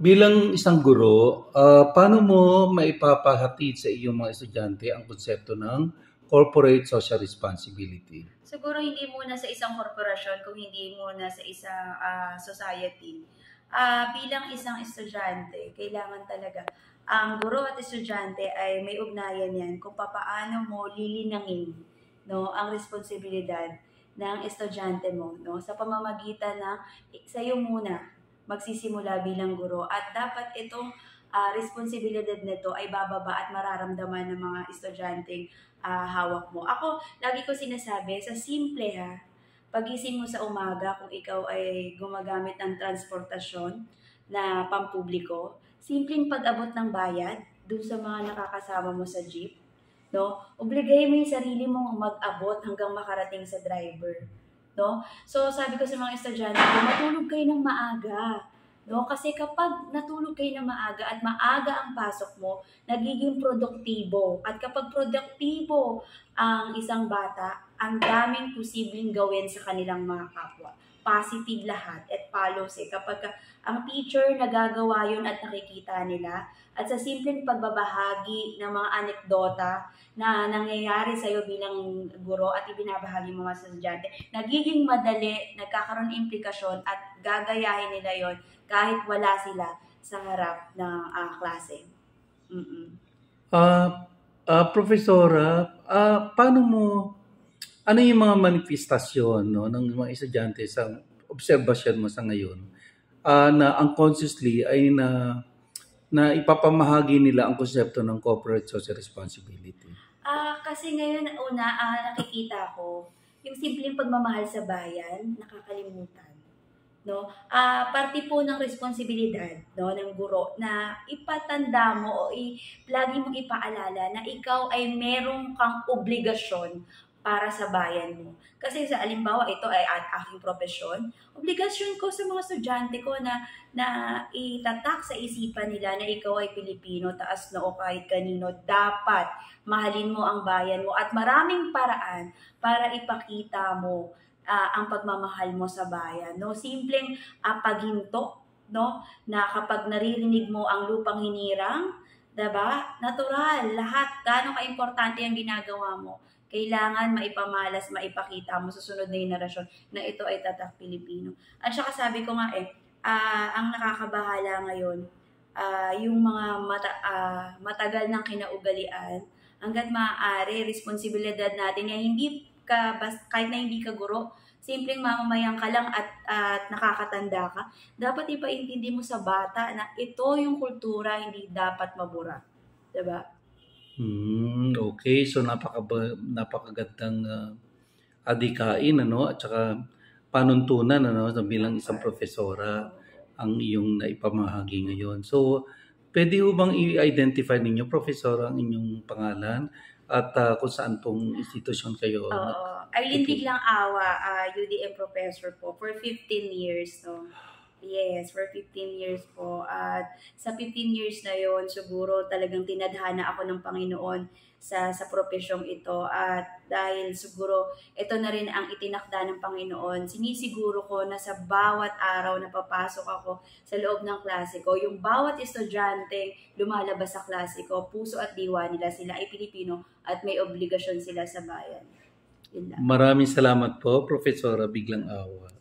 Bilang isang guro, paano mo maipapahatid sa iyong mga estudyante ang konsepto ng corporate social responsibility? Siguro hindi muna sa isang korporasyon kung hindi muna sa isang society. Bilang isang estudyante, kailangan talaga ang guro at estudyante ay may ugnayan yan kung papaano mo lilinangin, no, ang responsibilidad ng estudyante mo, no, sa pamamagitan ng sa'yo muna magsisimula bilang guro at dapat itong responsibilidad nito ay bababa at mararamdaman ng mga estudyanteng hawak mo. Ako, lagi ko sinasabi, sa simple pagising mo sa umaga kung ikaw ay gumagamit ng transportasyon na pampubliko, simpleng pag-abot ng bayad dun sa mga nakakasama mo sa jeep, no? Obligay mo yung sarili mong mag-abot hanggang makarating sa driver, no? So, sabi ko sa mga estudyante, matulog kayo ng maaga, no? Kasi kapag natulog kayo ng maaga at maaga ang pasok mo, nagiging produktibo. At kapag produktibo ang isang bata, ang daming posibleng gawin sa kanilang mga kapwa. Positive lahat at policy. Kapag ang teacher nagagawa yun at nakikita nila, at sa simpleng pagbabahagi ng mga anekdota na nangyayari sa iyo bilang guro at ibinabahagi mo sa estudyante, nagiging madali, nagkakaroon implikasyon at gagayahin nila yon kahit wala sila sa harap ng klase. Mm-mm. Profesora, ano yung mga manifestasyon, no, ng mga estudyante sa obserbasyon mo sa ngayon na unconsciously ay na ipapamahagi nila ang konsepto ng corporate social responsibility? Kasi ngayon, nakikita ko, yung simpleng pagmamahal sa bayan, nakakalimutan. No? Parte po ng responsibilidad, no, ng guro na ipatanda mo o lagi mong ipaalala na ikaw ay merong kang obligasyon para sa bayan mo. Kasi sa alimbawa, ito ay aking profesyon, obligasyon ko sa mga estudyante ko na itatak sa isipan nila na ikaw ay Pilipino, taas na o kahit kanino, dapat mahalin mo ang bayan mo at maraming paraan para ipakita mo ang pagmamahal mo sa bayan, no? Simpleng paghinto, no? Na kapag naririnig mo ang lupang hinirang, 'di ba? Natural, lahat gaano kaimportante ang ginagawa mo. Kailangan maipamalas, maipakita mo sa sunod na henerasyon na ito ay tatak Pilipino. At saka sabi ko nga ang nakakabahala ngayon, yung mga matagal ng kinaugalian, hanggat maaari, responsibilidad natin na kahit na hindi ka guro, simpleng mamamayan ka lang at nakakatanda ka, dapat ipaintindi mo sa bata na ito yung kultura, hindi dapat mabura. Diba? Okay, so napakagandang adikain, ano, at saka panuntunan, ano, bilang isang profesora ang iyong naipamahagi ngayon. So, pwede ho bang i-identify ninyo, profesora, ang inyong pangalan at kung saan pong institusyon kayo? Arlene Biglang Awa, UDM professor po for 15 years, no? Yes, for 15 years po. At sa 15 years na yon, siguro talagang tinadhana ako ng Panginoon sa profesyong ito. At dahil siguro ito na rin ang itinakda ng Panginoon, sinisiguro ko na sa bawat araw na papasok ako sa loob ng klase ko, yung bawat estudyante lumalabas sa klase ko, puso at diwa nila, sila ay Pilipino at may obligasyon sila sa bayan. Yun lang. Maraming salamat po, Profesora Biglang Awa.